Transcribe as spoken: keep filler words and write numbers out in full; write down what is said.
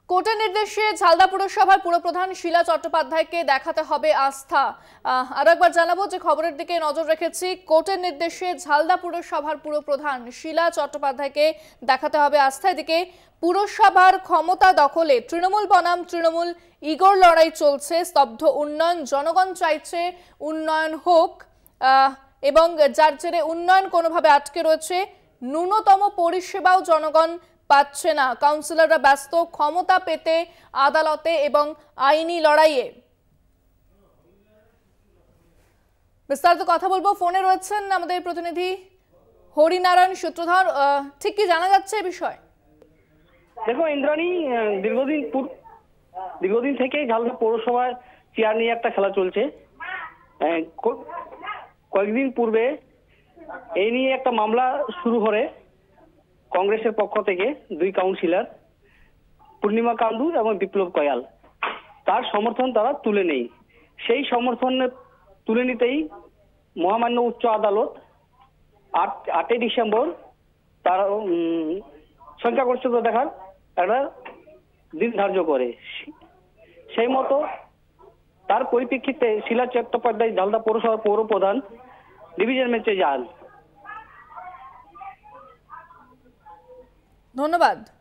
কোর্টের নির্দেশে ঝালদা পুরসভার পুরপ্রধান শিলা চট্টোপাধ্যায়কে দেখাতে হবে আস্থা। আর একবার জানাবো যে খবরের দিকে নজর রেখেছি। কোর্টের নির্দেশে ঝালদা পুরসভার পুরপ্রধান শিলা চট্টোপাধ্যায়কে দেখাতে হবে আস্থা। এদিকে পুরসভার ক্ষমতা দখলে তৃণমূল বনাম তৃণমূল ইগোর লড়াই চলছে। স্তব্ধ উন্নয়ন, জনগণ চাইছে উন্নয়ন হোক এবং যার জেরে উন্নয়ন কোনোভাবে আটকে রয়েছে। ন্যূনতম পরিষেবাও জনগণ পাচ্ছে না। কাউন্সিলররা ব্যস্ত ক্ষমতা পেতে আদালতে এবং আইনি লড়াইয়ে। বিস্তারিত কথা বলবো, ফোনে রয়েছেন আমাদের প্রতিনিধি হরিনারায়ণ সূত্রধর। ঠিক কি জানা যাচ্ছে এই বিষয়? দেখো ইন্দ্রাণী, দীর্ঘদিন দীর্ঘদিন থেকে ঝালদা পৌরসভার চেয়ার নিয়ে একটা খেলা চলছে। কয়েকদিন পূর্বে এই নিয়ে একটা মামলা শুরু করে কংগ্রেসের পক্ষ থেকে দুই কাউন্সিলর পূর্ণিমা কান্দু এবং বিপ্লব কয়াল। তার সমর্থন তারা তুলে নেই। সেই সমর্থন তুলে নিতেই মহামান্য উচ্চ আদালত আট আটই ডিসেম্বর তার সংখ্যাগরিষ্ঠতা দেখার একটা দিন ধার্য করে। সেই মতো তার পরিপ্রেক্ষিতে শিলা চট্টোপাধ্যায় ঝালদা পৌরসভার পৌর প্রধান ডিভিশন বেঞ্চে যান। ধন্যবাদ।